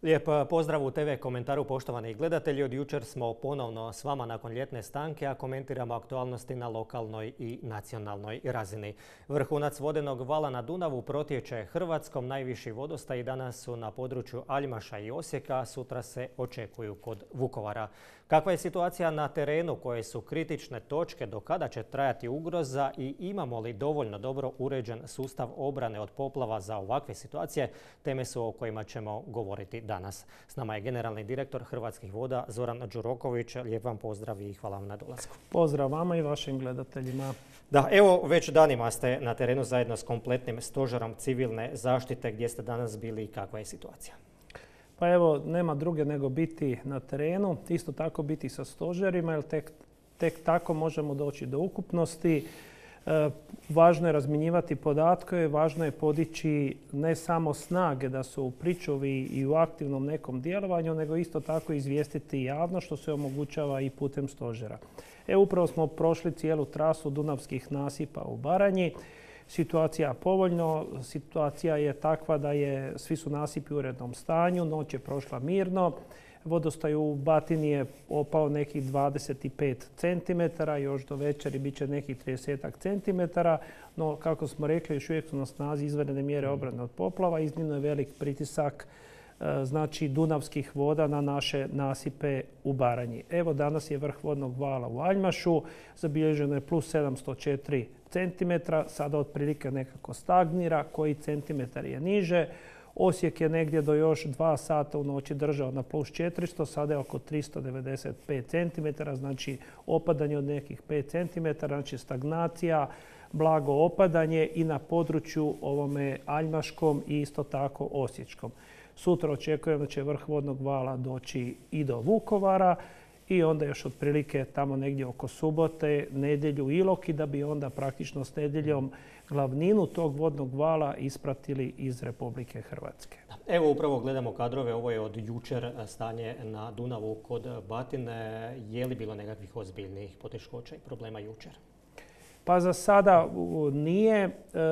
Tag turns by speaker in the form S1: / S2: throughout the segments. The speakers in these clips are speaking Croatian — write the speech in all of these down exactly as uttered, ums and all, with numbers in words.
S1: Lijep pozdrav u te ve komentaru, poštovani gledatelji. Od jučer smo ponovno s vama nakon ljetne stanke, a komentiramo aktualnosti na lokalnoj i nacionalnoj razini. Vrhunac vodenog vala na Dunavu protječe Hrvatskom. Najviši vodostaji danas su na području Aljmaša i Osijeka, a sutra se očekuju kod Vukovara. Kakva je situacija na terenu, koje su kritične točke, do kada će trajati ugroza i imamo li dovoljno dobro uređen sustav obrane od poplava za ovakve situacije, teme su o kojima ćemo govoriti danas. S nama je generalni direktor Hrvatskih voda Zoran Đuroković. Lijep vam pozdrav i hvala vam na dolasku.
S2: Pozdrav vama i vašim gledateljima.
S1: Da, evo već danima ste na terenu zajedno s kompletnim stožerom civilne zaštite. Gdje ste danas bili i kakva je situacija?
S2: Pa evo, nema druge nego biti na terenu, isto tako biti sa stožerima, jer tek, tek tako možemo doći do ukupnosti. E, važno je razmjenjivati podatke, važno je podići ne samo snage da su u pričuvi i u aktivnom nekom djelovanju, nego isto tako izvijestiti javno, što se omogućava i putem stožera. E, upravo smo prošli cijelu trasu dunavskih nasipa u Baranji. Situacija povoljno, situacija je takva da je, svi su nasipi u urednom stanju, noć je prošla mirno. Vodostaj u Batini je opao nekih dvadeset pet centimetara, još do večeri bit će nekih trideset centimetara, no kako smo rekli, još uvijek su na snazi izvanredne mjere obrane od poplava. Iznimno je velik pritisak znači dunavskih voda na naše nasipe u Baranji. Evo, danas je vrh vodnog vala u Aljmašu, zabilježeno je plus sedamsto četiri centimetra, sada otprilike nekako stagnira, koji centimetar je niže. Osijek je negdje do još dva sata u noći držao na plus četiristo, sada je oko tristo devedeset pet centimetara, znači opadanje od nekih pet centimetara, znači stagnacija, blago opadanje i na području ovome Aljmaškom i isto tako Osječkom. Sutra očekujem da će vrh vodnog vala doći i do Vukovara i onda još otprilike tamo negdje oko subote, nedjelju Ilok, i da bi onda praktično s nedjeljom glavninu tog vodnog vala ispratili iz Republike Hrvatske.
S1: Evo upravo gledamo kadrove, ovo je od jučer stanje na Dunavu kod Batine. Je li bilo nekakvih ozbiljnih poteškoća i problema jučer?
S2: Pa za sada nije.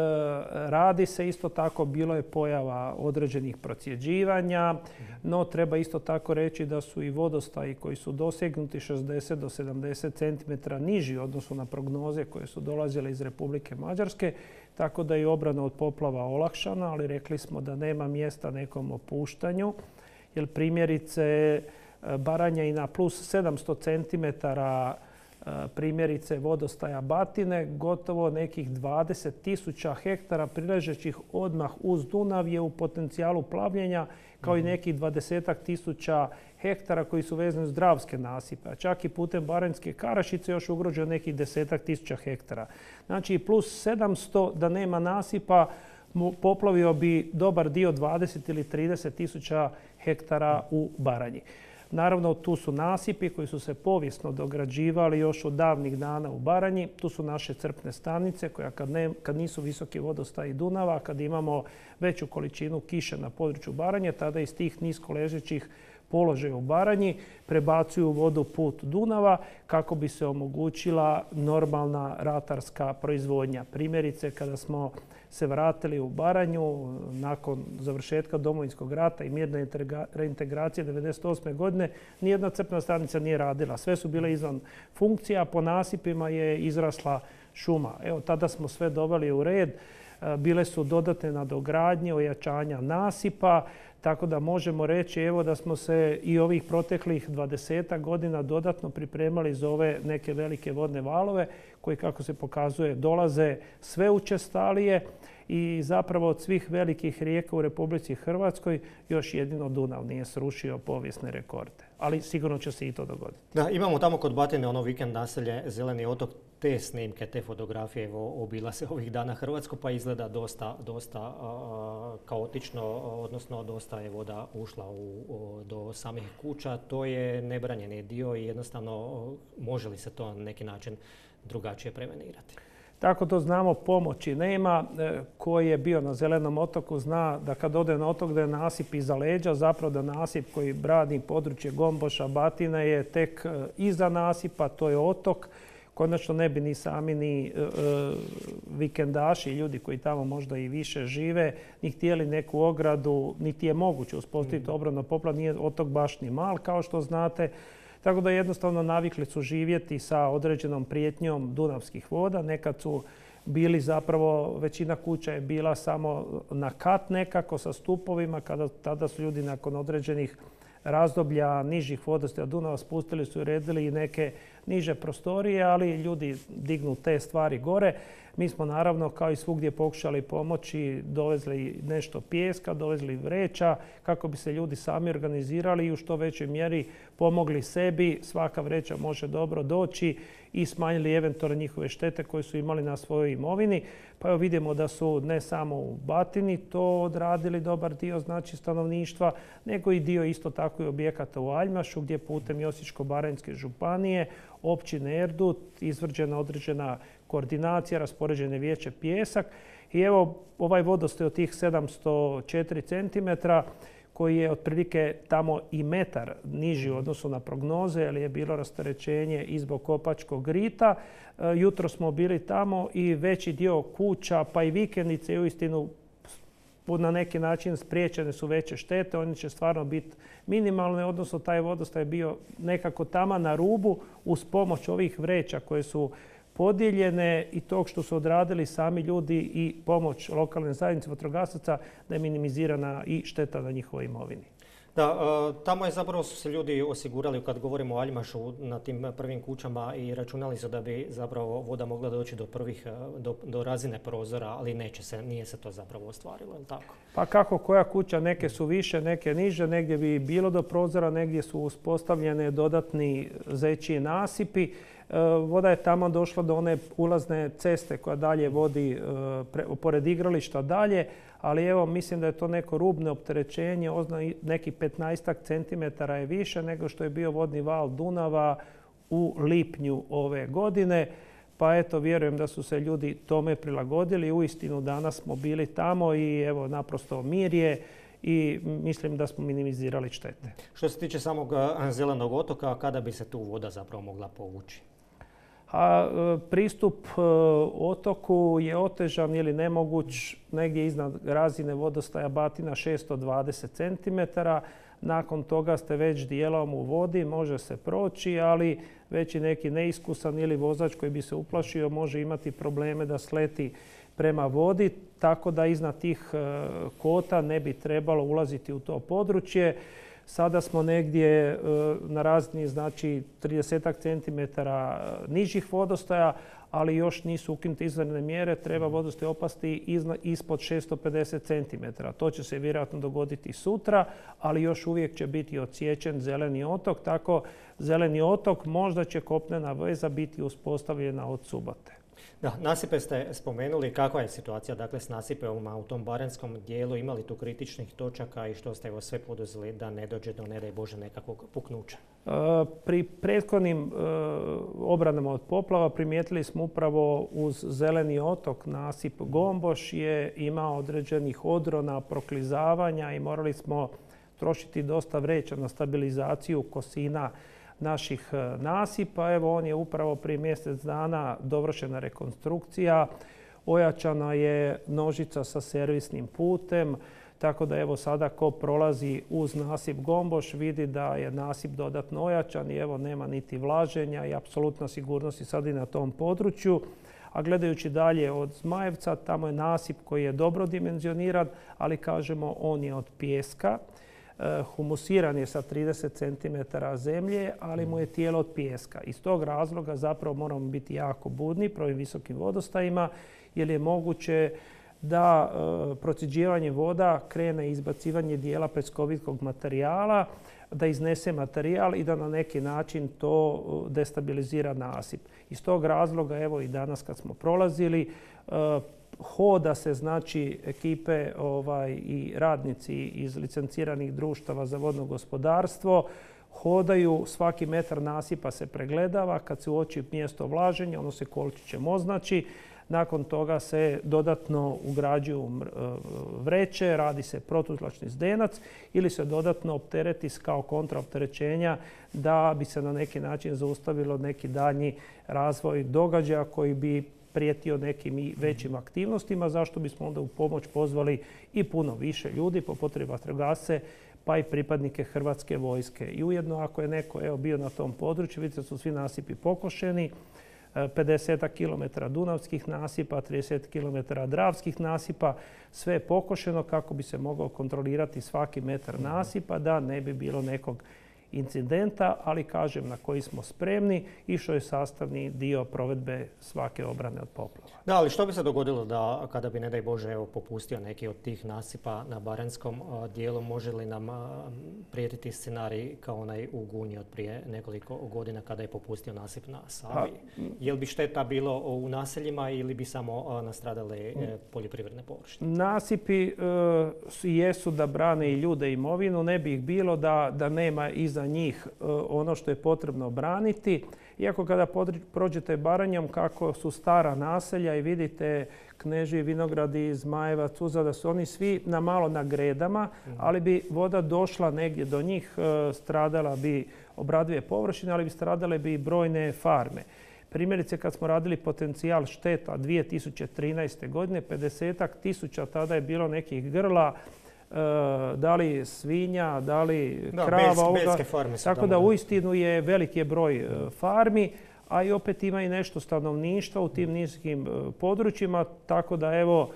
S2: Radi se isto tako, bilo je pojava određenih procjeđivanja, no treba isto tako reći da su i vodostaji koji su dosegnuti šezdeset do sedamdeset centimetara niži u odnosu na prognoze koje su dolazile iz Republike Mađarske, tako da je obrana od poplava olakšana, ali rekli smo da nema mjesta nekom opuštanju, jer primjerice Baranja i na plus sedamsto centimetara primjerice vodostaja Batine, gotovo nekih dvadeset tisuća hektara priležećih odmah uz Dunav je u potencijalu plavljenja, kao i nekih dvadesetak tisuća hektara koji su vezani uz dravske nasipe. A čak i putem Baranjske Karašice još ugroženo nekih desetak tisuća hektara. Znači plus sedamsto da nema nasipa, poplavio bi dobar dio dvadeset ili trideset tisuća hektara u Baranji. Naravno, tu su nasipi koji su se povijesno dograđivali još od davnih dana u Baranji. Tu su naše crpne stanice koje kad, ne, kad nisu visoki vodostaji Dunava, kad imamo veću količinu kiše na području Baranje, tada iz tih nisko ležećih položaja u Baranji prebacuju vodu put Dunava kako bi se omogućila normalna ratarska proizvodnja. Primjerice, kada smo se vratili u Baranju nakon završetka Domovinskog rata i mirne reintegracije devedeset osme godine, nijedna crpna stanica nije radila. Sve su bile izvan funkcija, po nasipima je izrasla šuma. Evo, tada smo sve doveli u red. Bile su dodatne nadogradnje, ojačanja nasipa, tako da možemo reći evo da smo se i ovih proteklih dvadesetak godina dodatno pripremali za ove neke velike vodne valove koji, kako se pokazuje, dolaze sve učestalije i zapravo od svih velikih rijeka u Republici Hrvatskoj još jedino Dunav nije srušio povijesne rekorde. Ali sigurno će se i to dogoditi.
S1: Da, imamo tamo kod Batine ono vikend naselje Zeleni otok. Te snimke, te fotografije evo, obila se ovih dana Hrvatsku, pa izgleda dosta, dosta a, kaotično, odnosno dosta je voda ušla u, o, do samih kuća. To je nebranjeni dio i jednostavno može li se to na neki način drugačije prevenirati?
S2: Tako to znamo, pomoći nema. Ko je bio na Zelenom otoku zna da kad ode na otok da je nasip iza leđa, zapravo da nasip koji brani područje Gomboša, Batine je tek iza nasipa, to je otok konačno ne bi ni sami ni e, vikendaši, ljudi koji tamo možda i više žive, ni htjeli neku ogradu, niti je moguće uspostaviti obranu od poplava. Nije otok baš ni mal, kao što znate. Tako da jednostavno navikli su živjeti sa određenom prijetnjom dunavskih voda. Nekad su bili zapravo, većina kuća je bila samo na kat nekako sa stupovima, kada tada su ljudi nakon određenih razdoblja nižih vodostaja Dunava spustili su i uredili i neke niže prostorije, ali ljudi dignu te stvari gore. Mi smo naravno kao i svugdje pokušali pomoći, dovezli nešto pijeska, dovezli vreća kako bi se ljudi sami organizirali i u što većoj mjeri pomogli sebi. Svaka vreća može dobro doći i smanjili eventualno njihove štete koje su imali na svojoj imovini. Pa evo vidimo da su ne samo u Batini to odradili dobar dio znači stanovništva, nego i dio isto tako i objekata u Aljmašu gdje putem Osječko-baranjske županije, općine Erdut, izvrđena određena koordinacija, raspoređen je vijeće pijesak. I evo ovaj vodostaj od tih sedamsto četiri centimetra koji je otprilike tamo i metar niži u odnosu na prognoze, jer je bilo rasterećenje i zbog Kopačkog rita. Jutro smo bili tamo i veći dio kuća pa i vikendice uistinu na neki način spriječene su veće štete. Oni će stvarno biti minimalne, odnosno taj vodostaj je bio nekako tamo na rubu uz pomoć ovih vreća koje su podijeljene i tog što su odradili sami ljudi i pomoć lokalne zajednice vatrogasaca da je minimizirana i šteta na njihovoj imovini.
S1: Da, tamo je zapravo su se ljudi osigurali, kad govorimo o Aljmašu, na tim prvim kućama i računali su da bi zapravo voda mogla doći do prvih, do, do razine prozora, ali neće se, nije se to zapravo ostvarilo, je li tako?
S2: Pa kako koja kuća, neke su više, neke niže, negdje bi bilo do prozora, negdje su uspostavljene dodatni zečji nasipi. Voda je tamo došla do one ulazne ceste koja dalje vodi pre, pored igrališta dalje, ali evo mislim da je to neko rubno opterećenje, neki petnaestak centimetara je više nego što je bio vodni val Dunava u lipnju ove godine. Pa eto, vjerujem da su se ljudi tome prilagodili. Uistinu danas smo bili tamo i evo naprosto mir je i mislim da smo minimizirali štete.
S1: Što se tiče samog Zelenog otoka, kada bi se tu voda zapravo mogla povući?
S2: A pristup otoku je otežan ili nemoguć negdje iznad razine vodostaja Batina šesto dvadeset centimetara. Nakon toga ste već dijelom u vodi, može se proći, ali već i neki neiskusan ili vozač koji bi se uplašio može imati probleme da sleti prema vodi, tako da iznad tih kota ne bi trebalo ulaziti u to područje. Sada smo negdje na razini znači tridesetak centimetara nižih vodostaja, ali još nisu ukinute izvanredne mjere. Treba vodostaj opasti ispod šesto pedeset centimetara. To će se vjerojatno dogoditi sutra, ali još uvijek će biti odsječen Zeleni otok. Tako Zeleni otok možda će kopnena veza biti uspostavljena od subote.
S1: Da, nasipe ste spomenuli. Kakva je situacija dakle, s nasipima u tom baranjskom dijelu? Imali tu kritičnih točaka i što ste evo sve poduzeli da ne dođe do, ne daj Bože, nekakvog puknuća?
S2: Pri prethodnim obranama od poplava primijetili smo upravo uz Zeleni otok nasip Gomboš je imao određenih odrona, proklizavanja i morali smo trošiti dosta vreća na stabilizaciju kosina naših nasipa. Evo on je upravo prije mjesec dana dovršena rekonstrukcija. Ojačana je nožica sa servisnim putem. Tako da evo sada ko prolazi uz nasip Gomboš vidi da je nasip dodatno ojačan i evo nema niti vlaženja i apsolutna sigurnost je sad i na tom području. A gledajući dalje od Zmajevca, tamo je nasip koji je dobro dimenzioniran, ali kažemo on je od pijeska. Humusiran je sa trideset centimetara zemlje, ali mu je tijelo od pijeska. Iz tog razloga zapravo moramo biti jako budni pri ovim visokim vodostajima, jer je moguće da e, procjeđivanje voda krene izbacivanje dijela pjeskovitog materijala, da iznese materijal i da na neki način to destabilizira nasip. Iz tog razloga, evo i danas kad smo prolazili, e, hoda se znači ekipe ovaj, i radnici iz licenciranih društava za vodno gospodarstvo hodaju, svaki metar nasipa se pregledava, kad se uoči mjesto vlaženja, ono se kolčićem označi. Nakon toga se dodatno ugrađuju vreće, radi se protuzračni zdenac ili se dodatno optereti kao kontraopterećenja da bi se na neki način zaustavilo neki daljnji razvoj događaja koji bi prijetio nekim i većim aktivnostima, zašto bismo onda u pomoć pozvali i puno više ljudi, po potrebi vatrogasce, pa i pripadnike Hrvatske vojske. I ujedno ako je neko evo, bio na tom području, vidite da su svi nasipi pokošeni, pedeset kilometara dunavskih nasipa, trideset kilometara dravskih nasipa, sve je pokošeno kako bi se mogao kontrolirati svaki metar nasipa da ne bi bilo nekog incidenta, ali kažem na koji smo spremni i što je sastavni dio provedbe svake obrane od poplava.
S1: Da, ali što bi se dogodilo da kada bi, ne daj Bože, evo, popustio neki od tih nasipa na baranjskom dijelu, može li nam prijetiti scenarij kao onaj u Gunji od prije nekoliko godina kada je popustio nasip na Savi? Pa, je li bi šteta bilo u naseljima ili bi samo nastradale poljoprivredne površine?
S2: Nasipi e, jesu da brane i ljude i imovinu, ne bi ih bilo da, da nema iza njih ono što je potrebno braniti. Iako kada prođete Baranjom kako su stara naselja i vidite Knežiji, Vinogradi, Zmajevac, Uzada, su oni svi na malo na gredama, ali bi voda došla negdje do njih, stradala bi obradive površine, ali bi stradale bi i brojne farme. Primjerice, kad smo radili potencijal šteta dvije tisuće trinaeste. godine, pedesetak tisuća tada je bilo nekih grla, da li svinja, da li
S1: da,
S2: krava.
S1: Belske farme su
S2: tako
S1: tamo,
S2: da
S1: da.
S2: uistinu je veliki je broj farmi, a i opet ima i nešto stanovništva u tim niskim područjima, tako da evo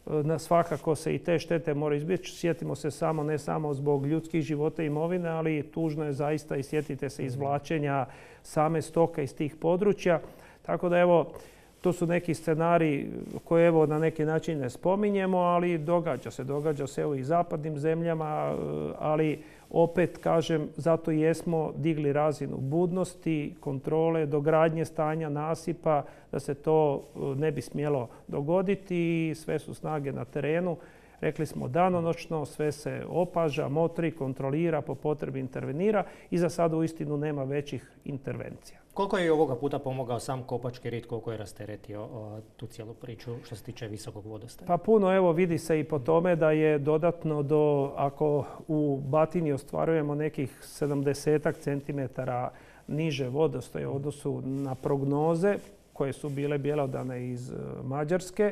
S2: svakako se i te štete mora izbjeći. Sjetimo se samo, ne samo zbog ljudskih života i imovine, ali tužno je zaista i sjetite se izvlačenja same stoke iz tih područja. Tako da evo, to su neki scenariji koje evo na neki način ne spominjemo, ali događa se. Događa se evo i zapadnim zemljama, ali opet kažem, zato jesmo digli razinu budnosti, kontrole, dogradnje stanja nasipa, da se to ne bi smjelo dogoditi i sve su snage na terenu. Rekli smo danonoćno, sve se opaža, motri, kontrolira, po potrebi intervenira i za sada uistinu nema većih intervencija.
S1: Koliko je i ovoga puta pomogao sam Kopački rit, koliko je rasteretio o, tu cijelu priču što se tiče visokog vodostaja?
S2: Pa puno, evo vidi se i po tome da je dodatno do, ako u Batini ostvarujemo nekih sedamdeset centimetara niže vodostaje u odnosu na prognoze koje su bile bjelodane iz Mađarske,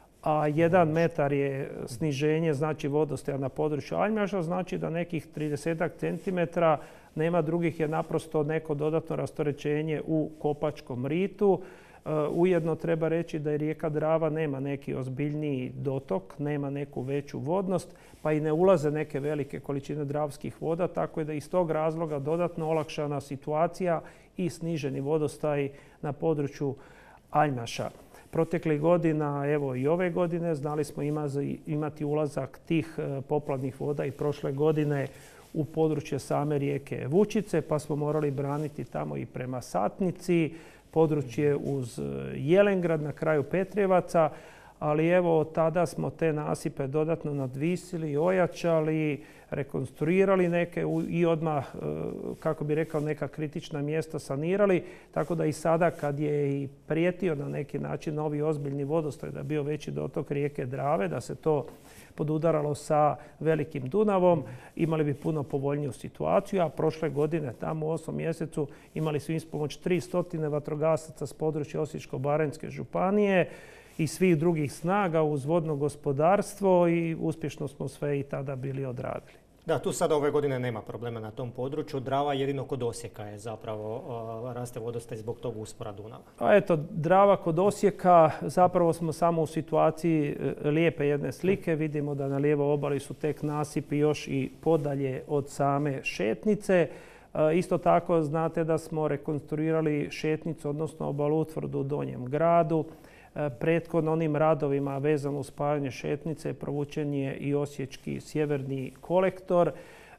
S2: a jedan metar je sniženje, znači vodostaja na području Aljmaša, znači da nekih trideset centimetara nema drugih, je naprosto neko dodatno rasterećenje u Kopačkom ritu. Ujedno treba reći da je rijeka Drava nema neki ozbiljniji dotok, nema neku veću vodnost, pa i ne ulaze neke velike količine dravskih voda, tako je da iz tog razloga dodatno olakšana situacija i sniženi vodostaj na području Aljmaša. Proteklih godina, evo i ove godine, znali smo imati ulazak tih poplavnih voda i prošle godine u područje same rijeke Vučice, pa smo morali braniti tamo i prema Satnici, područje uz Jelengrad, na kraju Petrjevaca, ali evo tada smo te nasipe dodatno nadvisili, ojačali, rekonstruirali neke i odmah, kako bi rekao, neka kritična mjesta sanirali. Tako da i sada kad je i prijetio na neki način novi ozbiljni vodostaj, da je bio veći dotok rijeke Drave, da se to podudaralo sa Velikim Dunavom, imali bi puno povoljniju situaciju, a prošle godine tamo u osmom mjesecu imali smo ispomoć tristo vatrogasaca s područja Osječko-baranjske županije i svih drugih snaga uz vodno gospodarstvo i uspješno smo sve i tada bili odradili.
S1: Da, tu sada ove godine nema problema na tom području. Drava jedino kod Osijeka je zapravo raste vodostaj zbog tog uspora Dunava.
S2: A eto, Drava kod Osijeka, zapravo smo samo u situaciji lijepe jedne slike. Vidimo da na lijevoj obali su tek nasipi još i podalje od same šetnice. Isto tako znate da smo rekonstruirali šetnicu, odnosno obalutvrdu u Donjem gradu. Prethodno onim radovima vezano uz spajanje šetnice provučen je i osječki sjeverni kolektor.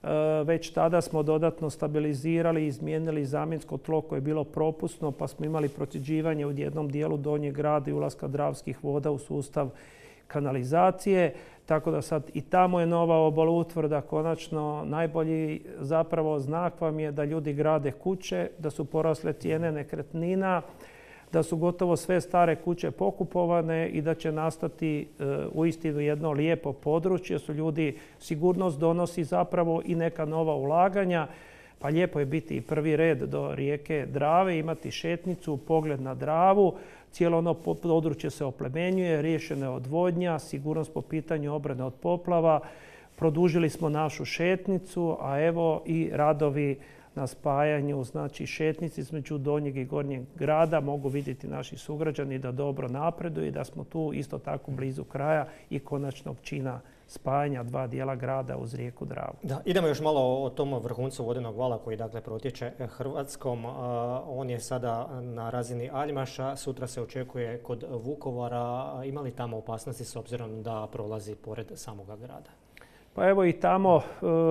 S2: Već tada smo dodatno stabilizirali i izmijenili zamjensko tlo koje je bilo propusno, pa smo imali procjeđivanje u jednom dijelu Donjeg grada i ulaska dravskih voda u sustav kanalizacije. Tako da sad i tamo je nova obalutvrda. Konačno najbolji zapravo znak vam je da ljudi grade kuće, da su porasle cijene nekretnina, da su gotovo sve stare kuće pokupovane i da će nastati uistinu jedno lijepo područje. Su ljudi, sigurnost donosi zapravo i neka nova ulaganja. Pa lijepo je biti i prvi red do rijeke Drave, imati šetnicu, pogled na Dravu. Cijelo ono područje se oplemenjuje, riješena je odvodnja, sigurnost po pitanju obrane od poplava. Produžili smo našu šetnicu, a evo i radovi na spajanju, znači šetnici između Donjeg i Gornjeg grada. Mogu vidjeti naši sugrađani da dobro napreduju i da smo tu isto tako blizu kraja i konačnog čina spajanja dva dijela grada uz rijeku Dravu.
S1: Da, idemo još malo o tom vrhuncu vodenog vala koji dakle protječe Hrvatskom. On je sada na razini Aljmaša, sutra se očekuje kod Vukovara. Ima li tamo opasnosti s obzirom da prolazi pored samoga grada?
S2: Pa evo i tamo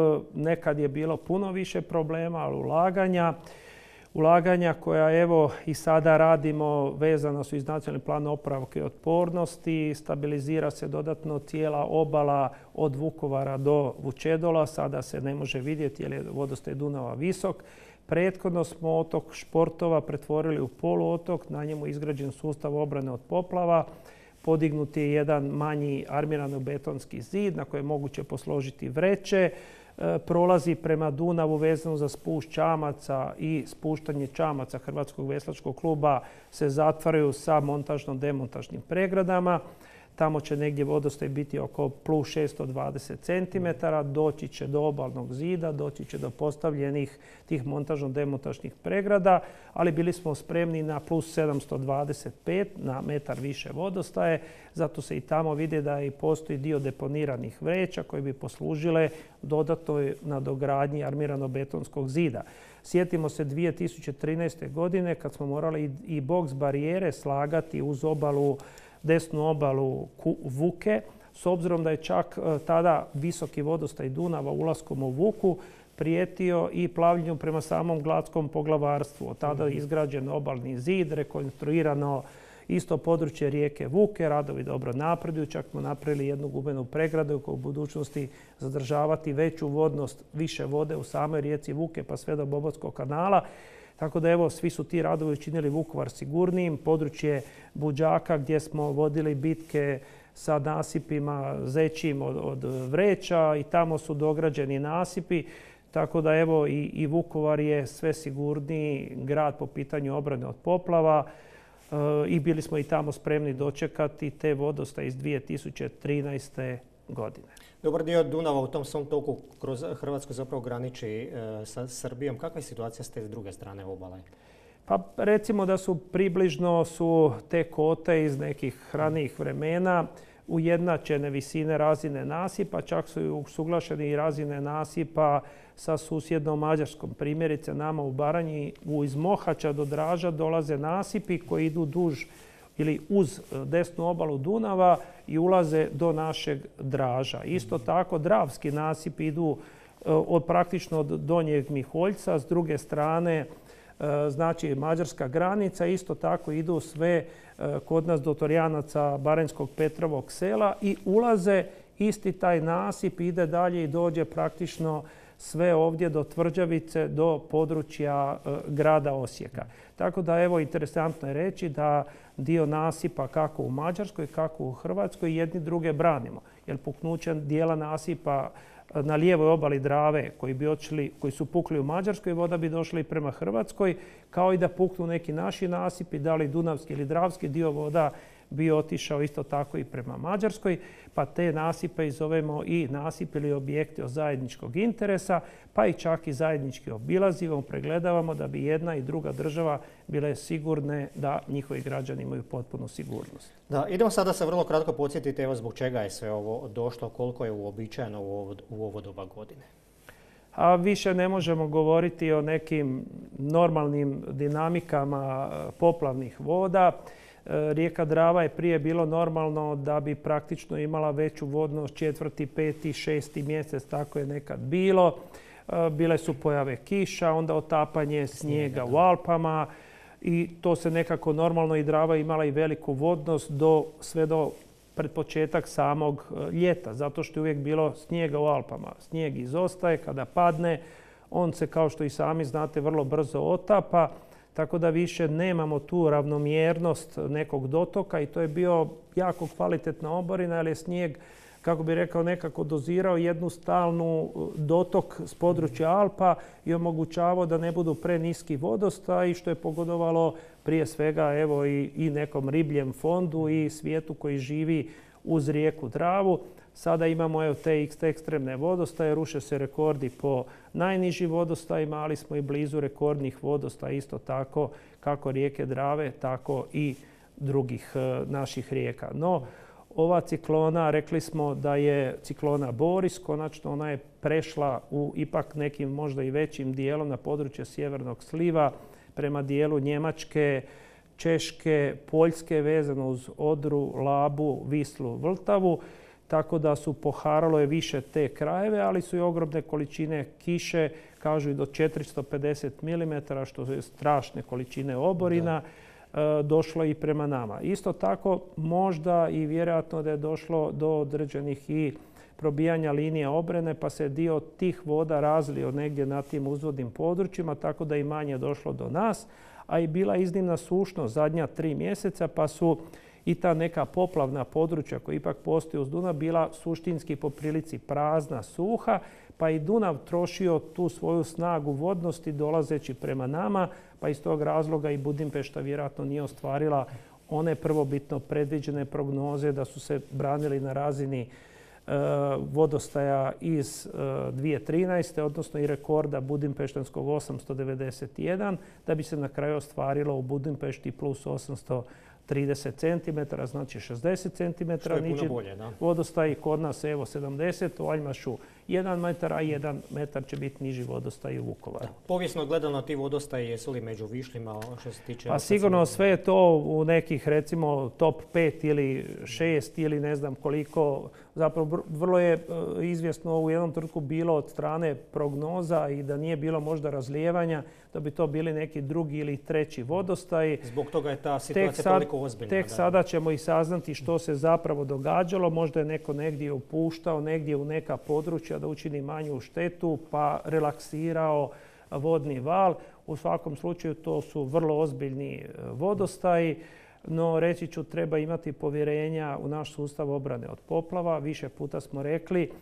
S2: nekad je bilo puno više problema, ali ulaganja. Ulaganja koja evo i sada radimo vezano su iz nacionalnog plana oporavka i otpornosti. Stabilizira se dodatno cijela obala od Vukovara do Vučedola. Sada se ne može vidjeti jer je vodostaj Dunava visok. Prethodno smo otok Športova pretvorili u poluotok. Na njemu je izgrađen sustav obrane od poplava. Podignut je jedan manji armirano-betonski zid na kojem je moguće posložiti vreće. Prolazi prema Dunavu vezano za spust čamaca i spuštanje čamaca Hrvatskog veslačkog kluba se zatvaraju sa montažno-demontažnim pregradama. Tamo će negdje vodostaj biti oko plus šesto dvadeset centimetara. Doći će do obalnog zida, doći će do postavljenih tih montažno-demontažnih pregrada, ali bili smo spremni na plus sedamsto dvadeset pet, na metar više vodostaje. Zato se i tamo vidi da i postoji dio deponiranih vreća koje bi poslužile dodatnoj nadogradnji armirano-betonskog zida. Sjetimo se dvije tisuće trinaeste. godine kad smo morali i boks barijere slagati uz obalu desnu obalu Vuke, s obzirom da je čak tada visoki vodostaj Dunava ulaskom u Vuku prijetio i plavljenju prema samom Gladskom poglavarstvu. Od tada je izgrađen obalni zid, rekonstruirano isto područje rijeke Vuke, radovi dobro napreduju, čak smo napravili jednu gubenu pregradu koja u budućnosti zadržavati veću vodnost, više vode u samoj rijeci Vuke pa sve do Bobotskog kanala. Tako da evo, svi su ti radovi učinili Vukovar sigurnijim. Područje Buđaka gdje smo vodili bitke sa nasipima zećim od, od vreća i tamo su dograđeni nasipi. Tako da evo i, i Vukovar je sve sigurniji grad po pitanju obrane od poplava. E, I bili smo i tamo spremni dočekati te vodostaje iz dvije tisuće trinaeste. godine.
S1: Dobar dio Dunava u tom svom toku kroz Hrvatsku zapravo graniči e, sa Srbijom. Kakva je situacija s te druge strane obale?
S2: Pa recimo da su približno su te kote iz nekih ranijih vremena ujednačene visine razine nasipa, čak su i usuglašeni i razine nasipa sa susjednom Mađarskom. Primjerice nama u Baranji iz Mohača do Draža dolaze nasipi koji idu duž ili uz desnu obalu Dunava i ulaze do našeg Draža. Isto tako dravski nasipi idu od praktično od Donjeg Miholjca, s druge strane znači mađarska granica, isto tako idu sve kod nas do Torjanaca Baranjskog Petrovog sela i ulaze isti taj nasip, ide dalje i dođe praktično sve ovdje do Tvrđavice, do područja grada Osijeka. Tako da evo interesantno je reći da dio nasipa kako u Mađarskoj, kako u Hrvatskoj jedni druge branimo. Jer puknućem dijela nasipa na lijevoj obali Drave koji, bi očili, koji su pukli u Mađarskoj, voda bi došla i prema Hrvatskoj, kao i da puknu neki naši nasipi, da li dunavski ili dravski dio voda bi otišao isto tako i prema Mađarskoj, pa te nasipe i zovemo i nasip ili objekti od zajedničkog interesa, pa i čak i zajednički obilazimo, pregledavamo da bi jedna i druga država bile sigurne da njihovi građani imaju potpunu sigurnost.
S1: Da, idemo sada se vrlo kratko podsjetiti evo zbog čega je sve ovo došlo, koliko je uobičajeno u ovo, u ovo doba godine.
S2: A više ne možemo govoriti o nekim normalnim dinamikama poplavnih voda. Rijeka Drava je prije bilo normalno da bi praktično imala veću vodnost četvrti, peti, šesti mjesec, tako je nekad bilo. Bile su pojave kiša, onda otapanje snijega u Alpama i to se nekako normalno i Drava imala i veliku vodnost do, sve do pred početak samog ljeta, zato što je uvijek bilo snijega u Alpama. Snijeg izostaje, kada padne, on se kao što i sami znate vrlo brzo otapa. tako da više nemamo tu ravnomjernost nekog dotoka i to je bio jako kvalitetna oborina jer je snijeg, kako bi rekao, nekako dozirao jednu stalnu dotok s područja Alpa i omogućavao da ne budu preniski vodostaj, što je pogodovalo prije svega evo i, i nekom ribljem fondu i svijetu koji živi uz rijeku Dravu. Sada imamo evo te ekstremne vodostaje, ruše se rekordi po najnižim vodostajima, ali smo i blizu rekordnih vodostaja isto tako kako rijeke Drave, tako i drugih e, naših rijeka. No, ova ciklona, rekli smo da je ciklona Boris, konačno ona je prešla u ipak nekim možda i većim dijelom na područje sjevernog sliva prema dijelu Njemačke, Češke, Poljske vezano uz Odru, Labu, Vislu, Vltavu. Tako da su poharalo je više te krajeve, ali su i ogromne količine kiše, kažu i do četiristo pedeset milimetara, što je strašne količine oborina, da. došlo i prema nama. Isto tako možda i vjerojatno da je došlo do određenih i probijanja linija obrane, pa se dio tih voda razlio negdje na tim uzvodnim područjima, tako da i manje došlo do nas. A i bila iznimna sušnost zadnja tri mjeseca, pa su i ta neka poplavna područja koja ipak postoji uz Dunav bila suštinski po prilici prazna, suha, pa i Dunav trošio tu svoju snagu vodnosti dolazeći prema nama, pa iz tog razloga i Budimpešta vjerojatno nije ostvarila one prvobitno predviđene prognoze da su se branili na razini e, vodostaja iz e, dvije tisuće trinaeste. odnosno i rekorda budimpeštanskog osamsto devedeset jedan, da bi se na kraju ostvarilo u Budimpešti plus osamsto trideset centimetara, znači šezdeset centimetara niži vodostaj. Kod nas evo sedamdeset, u Aljmašu jedan metar, a jedan metar će biti niži vodostaj u Vukovaru.
S1: Povijesno gledano ti vodostaji jesu li među višljima što se tiče...
S2: Pa sigurno sve je to u nekih recimo top pet ili šest ili ne znam koliko. Zapravo vrlo je izvjesno u jednom trenutku bilo od strane prognoza i da nije bilo možda razlijevanja, da bi to bili neki drugi ili treći vodostaj.
S1: Zbog toga je ta situacija sad, toliko ozbiljna.
S2: Tek
S1: da.
S2: sada ćemo i saznati što se zapravo događalo. Možda je neko negdje upuštao, negdje u neka područja da učini manju štetu, pa relaksirao vodni val. U svakom slučaju to su vrlo ozbiljni vodostaji. No, reći ću, treba imati povjerenja u naš sustav obrane od poplava. Više puta smo rekli,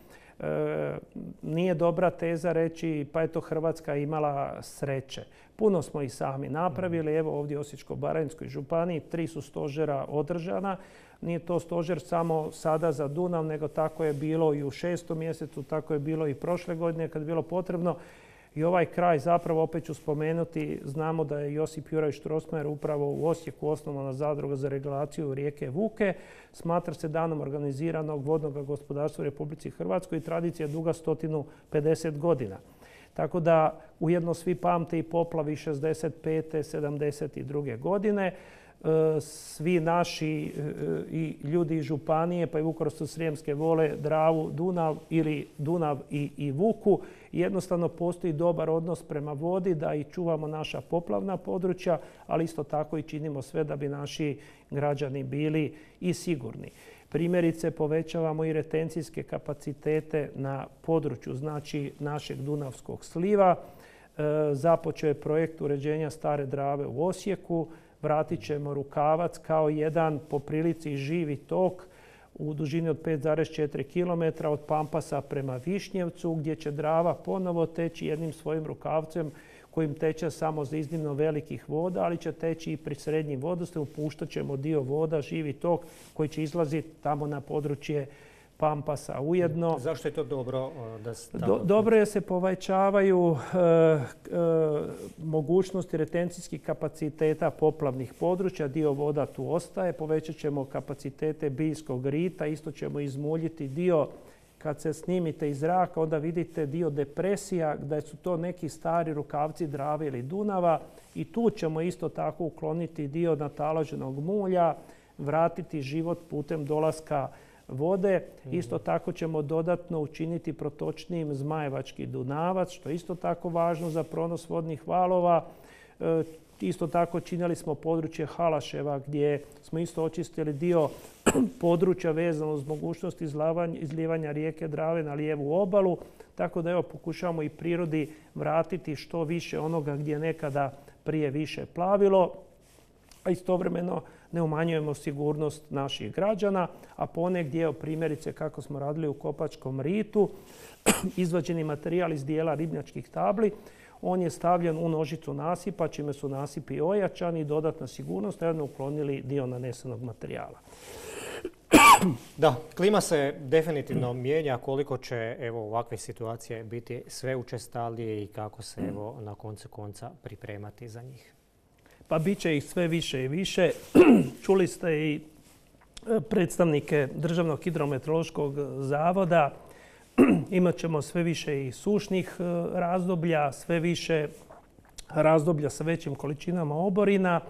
S2: e, nije dobra teza reći pa je to Hrvatska imala sreće. Puno smo i sami napravili. Evo ovdje u Osječko-baranjskoj županiji tri su stožera održana. Nije to stožer samo sada za Dunav, nego tako je bilo i u šestom mjesecu, tako je bilo i prošle godine kad je bilo potrebno. I ovaj kraj, zapravo opet ću spomenuti, znamo da je Josip Juraj Strossmayer upravo u Osijeku osnovana zadruga za regulaciju rijeke Vuke. Smatra se danom organiziranog vodnog gospodarstva u Republici Hrvatskoj i tradicija je duga sto pedeset godina. Tako da ujedno svi pamte i poplavi šezdeset pete sedamdeset druge godine. Svi naši i ljudi iz županije, pa i Vukovarsko-srijemske vole Dravu, Dunav ili Dunav i, i Vuku. Jednostavno postoji dobar odnos prema vodi da i čuvamo naša poplavna područja, ali isto tako i činimo sve da bi naši građani bili i sigurni. Primjerice, povećavamo i retencijske kapacitete na području znači našeg Dunavskog sliva. E, započeo je projekt uređenja Stare Drave u Osijeku. Vratit ćemo Rukavac kao jedan po prilici živi tok u dužini od pet zarez četiri kilometra od Pampasa prema Višnjevcu, gdje će Drava ponovo teći jednim svojim rukavcem kojim teče samo za iznimno velikih voda, ali će teći i pri srednjim vodostaju. Puštat ćemo dio voda, živi tok, koji će izlaziti tamo na područje Pampasa. Ujedno,
S1: zašto je to dobro? Da se
S2: do, dobro je se povećavaju e, e, mogućnosti retencijskih kapaciteta poplavnih područja. Dio voda tu ostaje. Povećat ćemo kapacitete Biljskog rita. Isto ćemo izmuljiti dio, kad se snimite iz zraka, onda vidite dio depresija, da su to neki stari rukavci Drave ili Dunava. I tu ćemo isto tako ukloniti dio nataloženog mulja, vratiti život putem dolaska vode. Isto tako ćemo dodatno učiniti protočnijim Zmajevački Dunavac, što je isto tako važno za pronos vodnih valova. E, isto tako činili smo područje Halaševa gdje smo isto očistili dio područja vezano uz mogućnost izlijevanja rijeke Drave na lijevu obalu. Tako da evo pokušavamo i prirodi vratiti što više onoga gdje je nekada prije više plavilo, a istovremeno ne umanjujemo sigurnost naših građana, a ponegdje, primjerice kako smo radili u Kopačkom ritu, izvađeni materijal iz dijela ribnjačkih tabli, on je stavljen u nožicu nasipa, čime su nasipi ojačani i dodatna sigurnost, naravno uklonili dio nanesenog materijala.
S1: Da, klima se definitivno mijenja. Koliko će evo, ovakve situacije biti sve učestalije i kako se evo, na koncu konca pripremati za njih?
S2: Pa bit će ih sve više i više. Čuli ste i predstavnike Državnog hidrometeorološkog zavoda. Imat ćemo sve više i sušnih razdoblja, sve više razdoblja sa većim količinama oborina.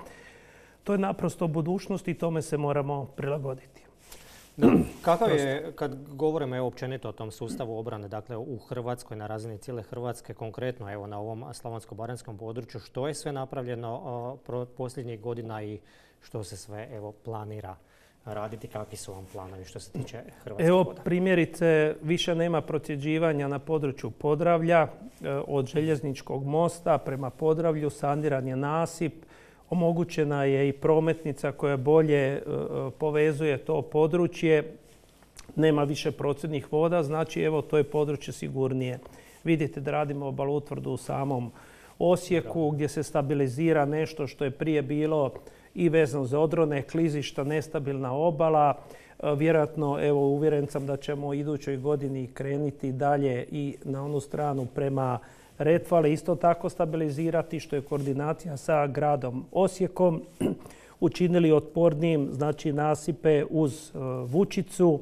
S2: To je naprosto budućnost i tome se moramo prilagoditi.
S1: Da. Kakav je, kad govorimo evo, općenito o tom sustavu obrane, dakle u Hrvatskoj, na razini cijele Hrvatske, konkretno evo, na ovom slavonsko-baranjskom području, što je sve napravljeno o, posljednjih godina i što se sve evo, planira raditi, kakvi su vam planovi što se tiče Hrvatskih
S2: Evo
S1: voda?
S2: Primjerice, više nema procjeđivanja na području Podravlja. Od željezničkog mosta prema Podravlju sandiran je nasip. Omogućena je i prometnica koja bolje povezuje to područje. Nema više procjednih voda, znači evo to je područje sigurnije. Vidite da radimo obalutvrdu u samom Osijeku gdje se stabilizira nešto što je prije bilo i vezano za odrone, klizišta, nestabilna obala. Vjerojatno, evo, uvjeren sam da ćemo u idućoj godini krenuti dalje i na onu stranu prema Retvale, isto tako stabilizirati, što je koordinacija sa gradom Osijekom. Učinili otpornijim, znači, nasipe uz Vučicu.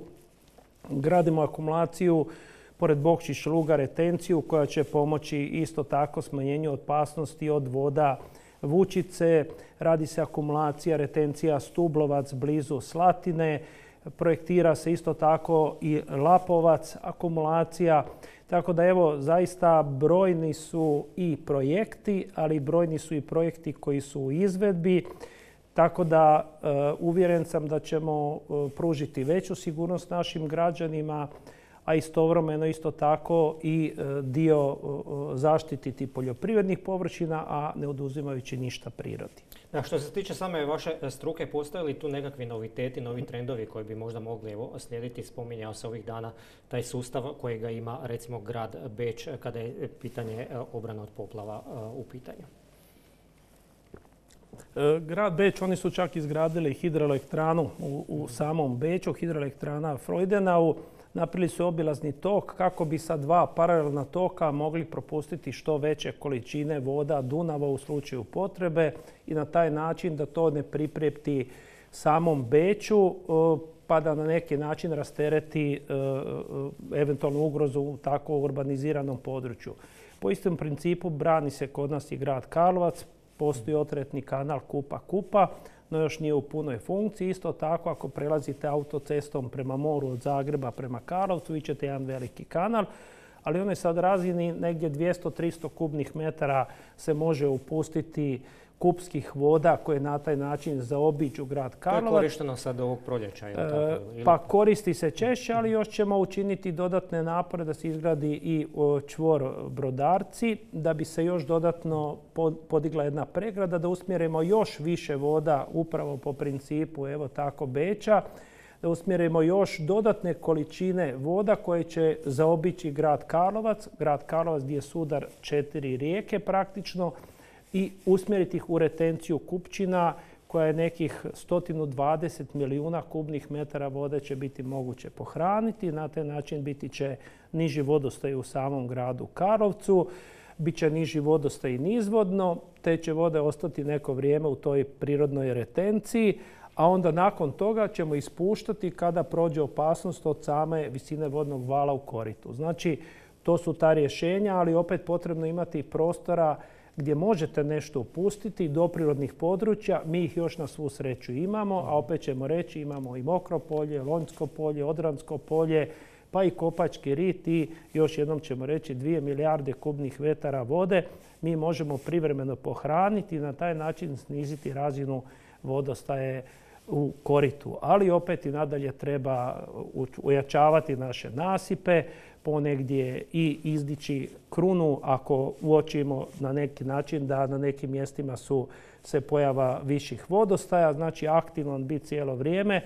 S2: Gradimo akumulaciju pored Bokšić luga, retenciju koja će pomoći isto tako smanjenju opasnosti od voda Vučice. Radi se akumulacija, retencija Stublovac blizu Slatine. Projektira se isto tako i Lapovac, akumulacija. Tako da evo, zaista brojni su i projekti, ali brojni su i projekti koji su u izvedbi. Tako da e, uvjeren sam da ćemo e, pružiti veću sigurnost našim građanima, a istovremeno isto tako i e, dio e, zaštititi poljoprivrednih površina, a ne oduzimajući ništa prirodi.
S1: Da, što se tiče same vaše struke, postoje li tu nekakvi noviteti, novi trendovi koji bi možda mogli evo, slijediti? Spominjao se ovih dana taj sustav kojega ima recimo grad Beč kada je pitanje obrane od poplava u pitanju.
S2: Grad Beč, oni su čak izgradili hidroelektranu u, u samom Beču, hidroelektrana Freudenau. Napravili su obilazni tok kako bi sa dva paralelna toka mogli propustiti što veće količine voda Dunava u slučaju potrebe i na taj način da to ne priprijeti samom Beču pa da na neki način rastereti eventualnu ugrozu u tako urbaniziranom području. Po istom principu brani se kod nas i grad Karlovac, postoji otretni kanal Kupa-Kupa, no još nije u punoj funkciji. Isto tako, ako prelazite autocestom prema moru od Zagreba prema Karlovcu, vi ćete jedan veliki kanal, ali on je sad razini negdje dvjesto do tristo kubnih metara se može upustiti kupskih voda koje na taj način zaobiđu grad Karlovac.
S1: To je korišteno sad ovog proljeća? Ili tako, ili...
S2: Pa koristi se češće, ali još ćemo učiniti dodatne napore da se izgradi i čvor Brodarci, da bi se još dodatno podigla jedna pregrada, da usmjerimo još više voda upravo po principu evo tako Beča, da usmjerimo još dodatne količine voda koje će zaobići grad Karlovac, grad Karlovac gdje je sudar četiri rijeke praktično, i usmjeriti ih u retenciju Kupčina koja je nekih sto dvadeset milijuna kubnih metara vode će biti moguće pohraniti. Na taj način biti će niži vodostaj u samom gradu Karlovcu, bit će niži vodostaj i nizvodno, te će vode ostati neko vrijeme u toj prirodnoj retenciji, a onda nakon toga ćemo ispuštati kada prođe opasnost od same visine vodnog vala u koritu. Znači, to su ta rješenja, ali opet potrebno imati prostora gdje možete nešto upustiti do prirodnih područja. Mi ih još na svu sreću imamo, a opet ćemo reći imamo i Mokro polje, Lonjsko polje, Odransko polje, pa i Kopački rit i još jednom ćemo reći dvije milijarde kubnih metara vode. Mi možemo privremeno pohraniti i na taj način sniziti razinu vodostaje u koritu. Ali opet i nadalje treba ojačavati naše nasipe, ponegdje i izdići krunu ako uočimo na neki način da na nekim mjestima su se pojava viših vodostaja. Znači aktivan biti cijelo vrijeme,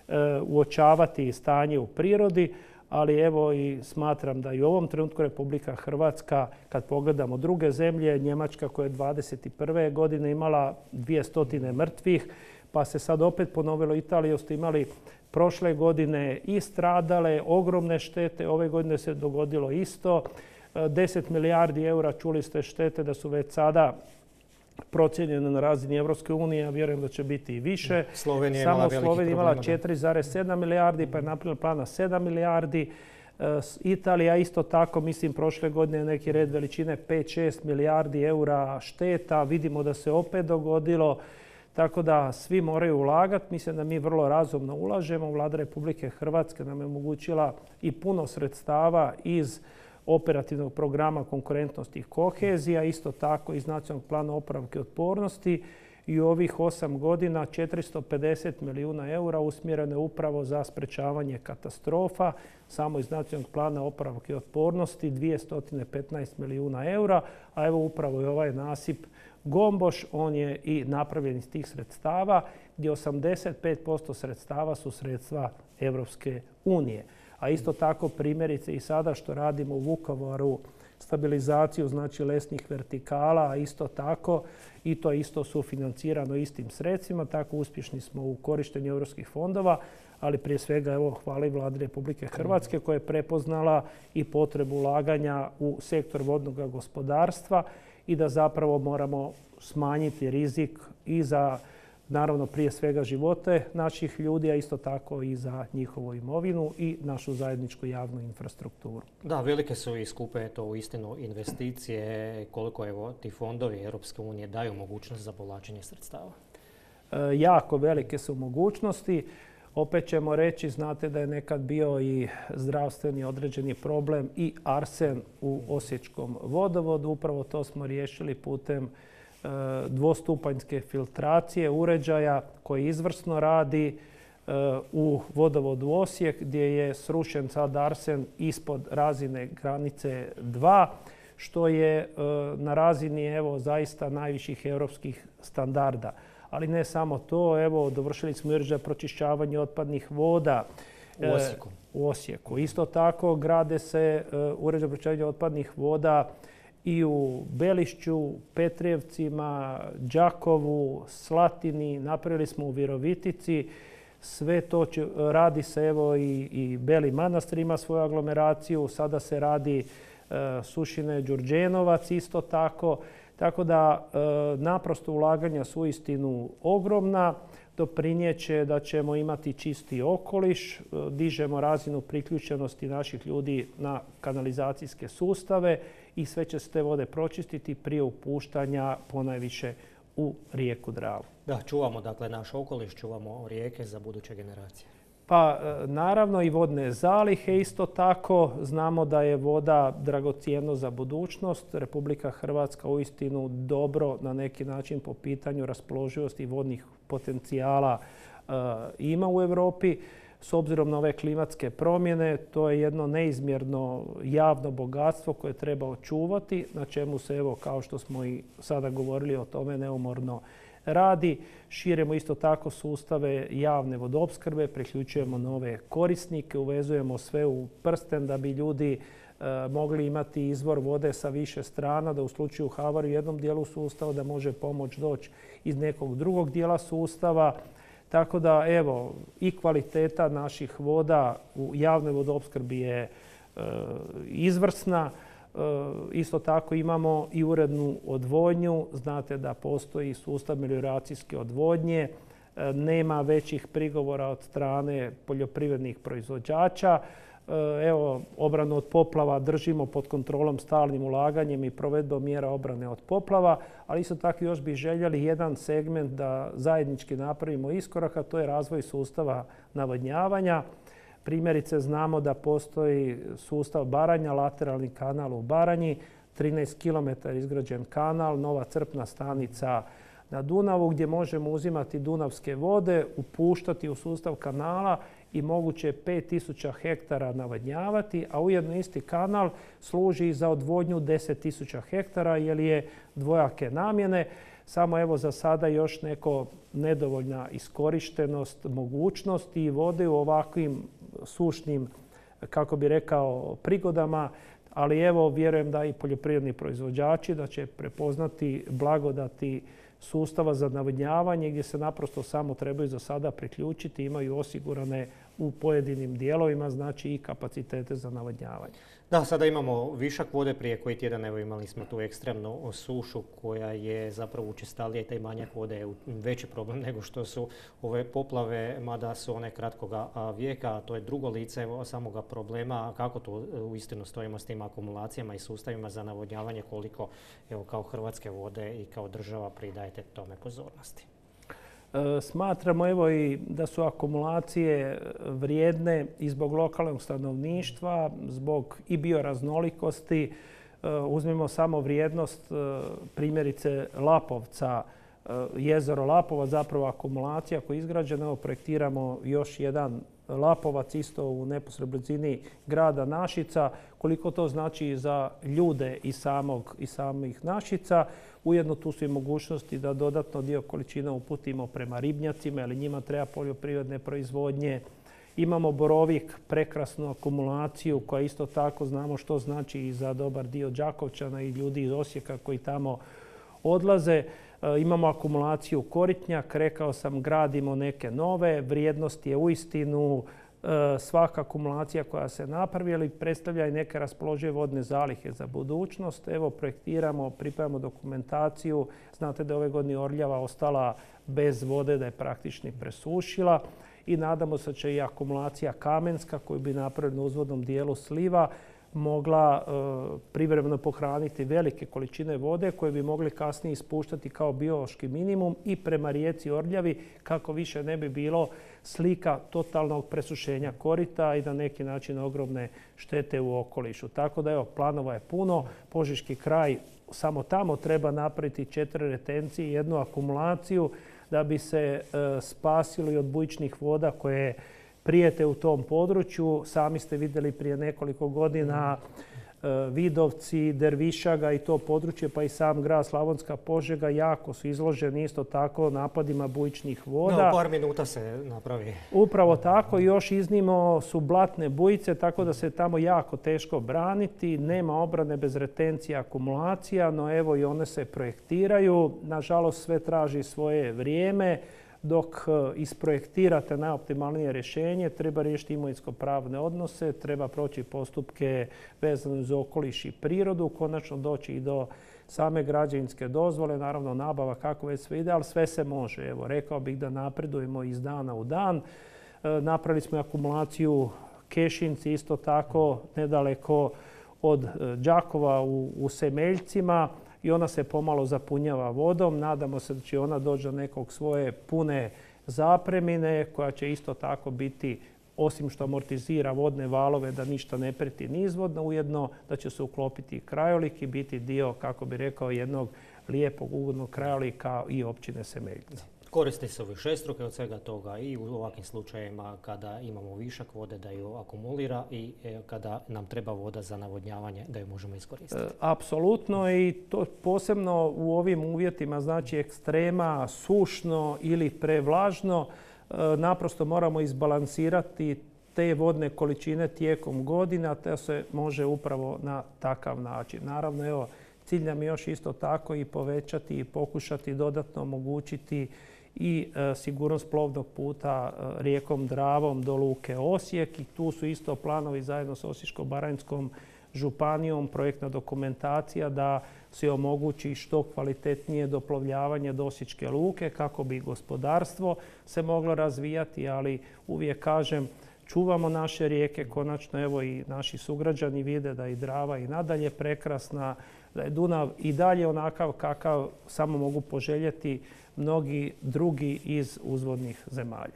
S2: uočavati stanje u prirodi, ali evo i smatram da i u ovom trenutku Republika Hrvatska, kad pogledamo druge zemlje, Njemačka koja je dvadeset prve godine imala dvjesto mrtvih, pa se sad opet ponovilo, Italiju ste imali prošle godine i stradale, ogromne štete, ove godine se dogodilo isto. deset milijardi eura, čuli ste, štete da su već sada procijenjene na razini Europske unije, a vjerujem da će biti i više.
S1: Slovenija je
S2: Samo
S1: imala velikih
S2: Slovenija imala
S1: problema.
S2: četiri zarez sedam milijardi, pa je napravila plan na sedam milijardi. Italija isto tako, mislim, prošle godine je neki red veličine pet šest milijardi eura šteta. Vidimo da se opet dogodilo. Tako da svi moraju ulagati. Mislim da mi vrlo razumno ulažemo. Vlada Republike Hrvatske nam je omogućila i puno sredstava iz operativnog programa konkurentnosti i kohezija, isto tako iz nacionalnog plana oporavka i otpornosti. I u ovih osam godina četiristo pedeset milijuna eura usmjereno je upravo za sprečavanje katastrofa. Samo iz nacionalnog plana oporavka i otpornosti dvjesto petnaest milijuna eura. A evo upravo je ovaj nasip Gomboš, on je i napravljen iz tih sredstava, gdje osamdeset pet posto sredstava su sredstva Europske unije. A isto tako primjerice i sada što radimo u Vukovaru, stabilizaciju znači lesnih vertikala, a isto tako i to isto sufinancirano istim sredstvima. Tako uspješni smo u korištenju europskih fondova, ali prije svega evo hvala i Vladi Republike Hrvatske koja je prepoznala i potrebu ulaganja u sektor vodnog gospodarstva i da zapravo moramo smanjiti rizik i za, naravno prije svega, živote naših ljudi, a isto tako i za njihovu imovinu i našu zajedničku javnu infrastrukturu.
S1: Da, velike su i skupe to uistinu investicije. Koliko evo ti fondovi Europske unije daju mogućnost za povlačenje sredstava?
S2: E, jako velike su mogućnosti. Opet ćemo reći, znate da je nekad bio i zdravstveni određeni problem i arsen u osječkom vodovodu. Upravo to smo riješili putem e, dvostupanjske filtracije uređaja koji izvrsno radi e, u vodovodu Osijek, gdje je srušen sad arsen ispod razine granice dva, što je e, na razini evo zaista najviših europskih standarda. Ali ne samo to, evo dovršili smo uređaj pročišćavanje otpadnih voda
S1: u Osijeku.
S2: U Osijeku. Isto tako grade se uređaj pročišćavanja otpadnih voda i u Belišću, Petrijevcima, Đakovu, Slatini, napravili smo u Virovitici. Sve to će, radi se evo i, i Beli Manastir ima svoju aglomeraciju, sada se radi e, Sušine Đurđenovac isto tako. Tako da e, naprosto ulaganja su uistinu ogromna, doprinjeće da ćemo imati čisti okoliš, e, dižemo razinu priključenosti naših ljudi na kanalizacijske sustave i sve će se te vode pročistiti prije upuštanja ponajviše u rijeku Dravu.
S1: Da, čuvamo dakle naš okoliš, čuvamo rijeke za buduće generacije.
S2: Pa naravno i vodne zalihe isto tako. Znamo da je voda dragocjeno za budućnost. Republika Hrvatska uistinu dobro na neki način po pitanju raspoloživosti vodnih potencijala e, ima u Europi. S obzirom na ove klimatske promjene, to je jedno neizmjerno javno bogatstvo koje treba očuvati, na čemu se, evo, kao što smo i sada govorili o tome, neumorno radi. Širimo isto tako sustave javne vodoopskrbe, priključujemo nove korisnike, uvezujemo sve u prsten da bi ljudi e, mogli imati izvor vode sa više strana, da u slučaju havarije u jednom dijelu sustava da može pomoć doći iz nekog drugog dijela sustava. Tako da, evo, i kvaliteta naših voda u javnoj vodoopskrbi je e, izvrsna. E, isto tako imamo i urednu odvodnju. Znate da postoji sustav melioracijske odvodnje. E, nema većih prigovora od strane poljoprivrednih proizvođača. E, evo, obranu od poplava držimo pod kontrolom stalnim ulaganjem i provedbom mjera obrane od poplava, ali isto tako još bi željeli jedan segment da zajednički napravimo iskorak, a to je razvoj sustava navodnjavanja. Primjerice znamo da postoji sustav Baranja, lateralni kanal u Baranji, trinaest kilometara izgrađen kanal, nova crpna stanica na Dunavu gdje možemo uzimati dunavske vode, upuštati u sustav kanala i moguće pet tisuća hektara navodnjavati, a ujedno isti kanal služi za odvodnju deset tisuća hektara jer je dvojake namjene. Samo evo za sada još neko nedovoljna iskorištenost mogućnosti vode u ovakvim sušnim, kako bi rekao, prigodama. Ali evo vjerujem da i poljoprivredni proizvođači da će prepoznati blagodati sustava za navodnjavanje gdje se naprosto samo trebaju za sada priključiti, imaju osigurane u pojedinim dijelovima, znači i kapacitete za navodnjavanje.
S1: Da, sada imamo višak vode. Prije koji tjedan evo imali smo tu ekstremnu sušu koja je zapravo učestalija i taj manjak vode je veći problem nego što su ove poplave, mada su one kratkoga vijeka. To je drugo lice evo, samoga problema. Kako tu uistinu stojimo s tim akumulacijama i sustavima za navodnjavanje, koliko evo, kao Hrvatske vode i kao država pridajete tome pozornosti?
S2: Smatramo evo i da su akumulacije vrijedne i zbog lokalnog stanovništva, zbog i bioraznolikosti. Uzmimo samo vrijednost primjerice Lapovca, jezero Lapova, zapravo akumulacija koja je izgrađena. Evo projektiramo još jedan Lapovac isto u neposrednoj blizini grada Našica. Koliko to znači za ljude i, samog, i samih Našica. Ujedno tu su i mogućnosti da dodatno dio količina uputimo prema ribnjacima, jer njima treba poljoprivredne proizvodnje. Imamo Borovik, prekrasnu akumulaciju koja isto tako znamo što znači i za dobar dio Đakovčana i ljudi iz Osijeka koji tamo odlaze. Imamo akumulaciju Koritnjak, rekao sam gradimo neke nove. Vrijednost je uistinu svaka akumulacija koja se napravi, ali predstavlja i neke raspoložive vodne zalihe za budućnost. Evo projektiramo, pripremamo dokumentaciju. Znate da je ove godine Orljava ostala bez vode, da je praktično presušila. I nadamo se da će i akumulacija Kamenska koju bi napravili na uzvodnom dijelu sliva mogla e, privremeno pohraniti velike količine vode koje bi mogli kasnije ispuštati kao biološki minimum i prema rijeci Orljavi kako više ne bi bilo slika totalnog presušenja korita i na neki način ogromne štete u okolišu. Tako da evo, planova je puno. Požeški kraj samo tamo treba napraviti četiri retencije i jednu akumulaciju da bi se e, spasili od bujičnih voda koje prijete u tom području. Sami ste vidjeli prije nekoliko godina Vidovci, Dervišaga i to područje, pa i sam grad Slavonska Požega jako su izloženi isto tako napadima bujičnih voda.
S1: Da, u par minuta se napravi.
S2: Upravo tako. Još iznimno su blatne bujice, tako da se tamo jako teško braniti. Nema obrane bez retencija, akumulacija, no evo i one se projektiraju. Nažalost, sve traži svoje vrijeme. Dok isprojektirate najoptimalnije rješenje, treba riješiti imovinsko-pravne odnose, treba proći postupke vezane uz okoliš i prirodu, konačno doći i do same građevinske dozvole, naravno nabava kako već sve ide, ali sve se može. Evo, rekao bih da napredujemo iz dana u dan. Napravili smo akumulaciju Kešinci, isto tako nedaleko od Đakova u, u Semeljcima. I ona se pomalo zapunjava vodom. Nadamo se da će ona doći do nekog svoje pune zapremine koja će isto tako biti, osim što amortizira vodne valove da ništa ne prijeti nizvodno, ujedno da će se uklopiti krajolik i biti dio, kako bi rekao, jednog lijepog ugodnog krajolika i općine Semeljci.
S1: Koristi se višestruke od svega toga i u ovakvim slučajevima kada imamo višak vode da ju akumulira i kada nam treba voda za navodnjavanje da ju možemo iskoristiti. E,
S2: apsolutno i to posebno u ovim uvjetima, znači ekstrema, sušno ili prevlažno, e, naprosto moramo izbalansirati te vodne količine tijekom godina, te se može upravo na takav način. Naravno, evo, cilj nam je još isto tako i povećati i pokušati dodatno omogućiti i e, sigurnost plovnog puta e, rijekom Dravom do luke Osijek. I tu su isto planovi zajedno sa Osječko-baranjskom županijom, projektna dokumentacija da se omogući što kvalitetnije doplovljavanje do Osječke luke kako bi gospodarstvo se moglo razvijati, ali uvijek kažem, čuvamo naše rijeke, konačno evo i naši sugrađani vide da je i Drava i nadalje prekrasna, da je Dunav i dalje onakav kakav samo mogu poželjeti mnogi drugi iz uzvodnih zemalja.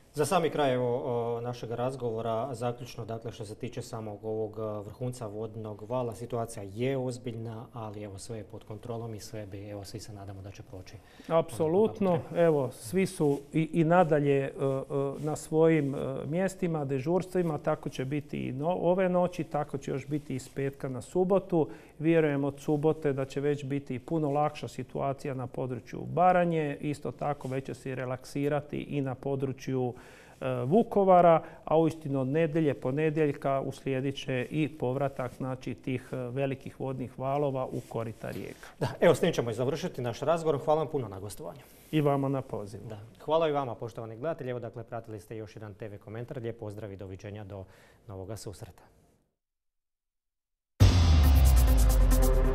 S1: Za sami kraj evo, našeg razgovora, zaključno, dakle, što se tiče samog ovog vrhunca vodnog vala, situacija je ozbiljna, ali evo, sve je pod kontrolom i sve bi, evo, svi se nadamo da će proći.
S2: Apsolutno. Evo, svi su i, i nadalje uh, na svojim uh, mjestima, dežurstvima. Tako će biti i no, ove noći, tako će još biti iz petka na subotu. Vjerujem od subote da će već biti puno lakša situacija na području Baranje. Isto tako već će se relaksirati i na području Vukovara, a uistinu od nedjelje, ponedjeljka uslijedit će i povratak, znači, tih velikih vodnih valova u korita rijeka.
S1: Da, evo, s tim ćemo i završiti naš razgovor. Hvala vam puno na gostovanju.
S2: I vama na pozivu.
S1: Da. Hvala i vama, poštovani gledatelji. Evo, dakle, pratili ste još jedan te ve komentar. Lijep pozdrav i doviđenja do novoga susreta.